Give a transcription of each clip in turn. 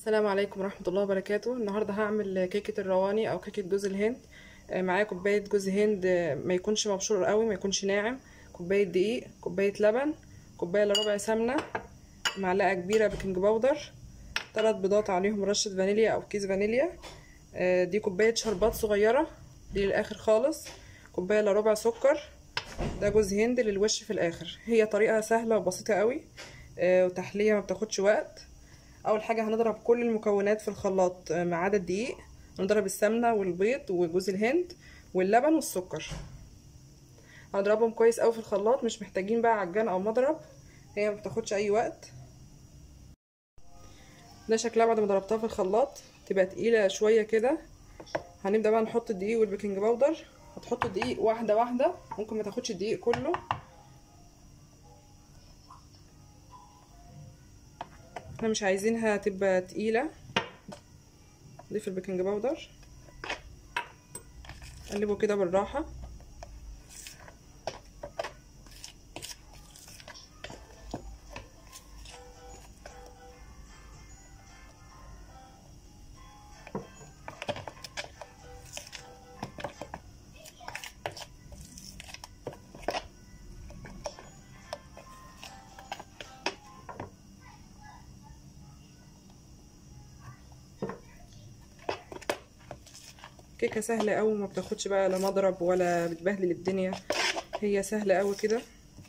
السلام عليكم ورحمة الله وبركاته. النهاردة هعمل كيكة الرواني او كيكة جوز الهند. معايا كوباية جوز هند، ما يكونش مبشور قوي، ما يكونش ناعم، كوباية دقيق، كوباية لبن، كوباية الا ربع سمنة، معلقة كبيرة بيكنج باودر، 3 بيضات عليهم رشة فانيليا او كيس فانيليا، دي كوباية شربات صغيرة دي للاخر خالص، كوباية الا ربع سكر. ده جوز هند للوش في الاخر. هي طريقة سهلة وبسيطة قوي، وتحلية ما بتاخدش وقت. اول حاجه هنضرب كل المكونات في الخلاط ما عدا الدقيق. هنضرب السمنه والبيض وجوز الهند واللبن والسكر، هنضربهم كويس قوي في الخلاط. مش محتاجين بقى عجان او مضرب، هي ما بتاخدش اي وقت. ده شكلها بعد ما ضربتها في الخلاط، تبقى تقيله شويه كده. هنبدا بقى نحط الدقيق والبيكنج باودر. هتحط الدقيق واحده واحده، ممكن ما تاخدش الدقيق كله. احنا مش عايزينها تبقى تقيله. نضيف البيكنج باودر، قلبه كده بالراحه. كيكه سهله قوي، ما بتاخدش بقى لا مضرب ولا بتبهدل الدنيا، هي سهله قوي كده.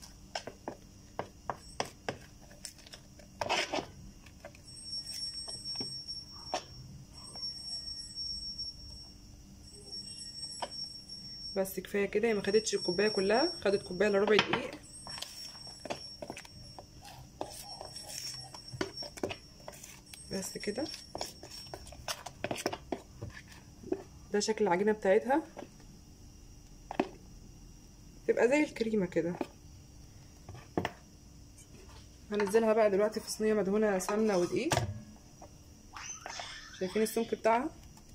بس كفايه كده. هي ما خدتش الكوبايه كلها، خدت كوبايه الا ربع دقيق. بس كده. ده شكل العجينه بتاعتها، تبقى زي الكريمه كده. هنزلها بقى دلوقتي في صينيه مدهونه سمنه ودقيق. شايفين السمك بتاعها؟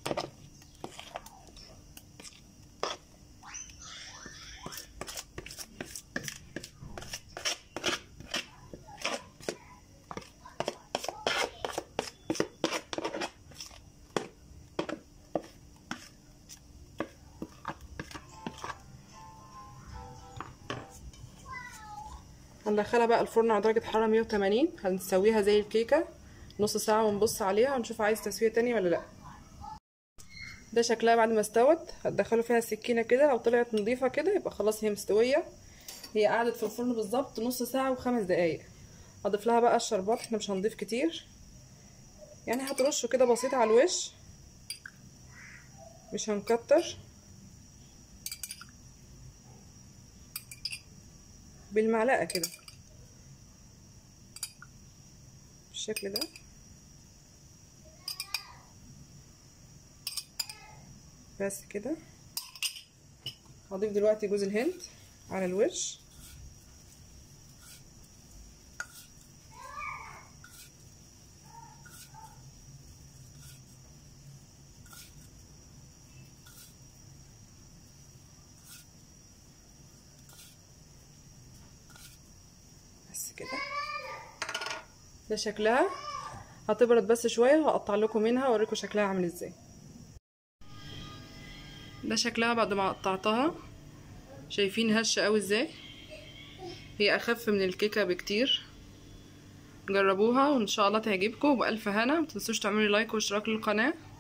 هندخلها بقى الفرن على درجه حراره 180. هنسويها زي الكيكه نص ساعه ونبص عليها ونشوف عايز تسويه تاني ولا لا. ده شكلها بعد ما استوت. هتدخلوا فيها السكينه كده، لو طلعت نظيفه كده يبقى خلاص هي مستويه. هي قعدت في الفرن بالظبط نص ساعه و5 دقايق. هضيف لها بقى الشربات. احنا مش هنضيف كتير، يعني هترشه كده بسيط على الوش، مش هنكتر. بالمعلقه كده بالشكل ده. بس كده. هضيف دلوقتي جوز الهند على الوش. بس كده. ده شكلها. هتبرد بس شويه وهقطع لكم منها واوريكم شكلها عامل ازاي. ده شكلها بعد ما قطعتها. شايفين هشه قوي ازاي؟ هي اخف من الكيكه بكتير. جربوها وان شاء الله تعجبكم، وبألف هنا. متنسوش تعملوا لايك واشتراك للقناه.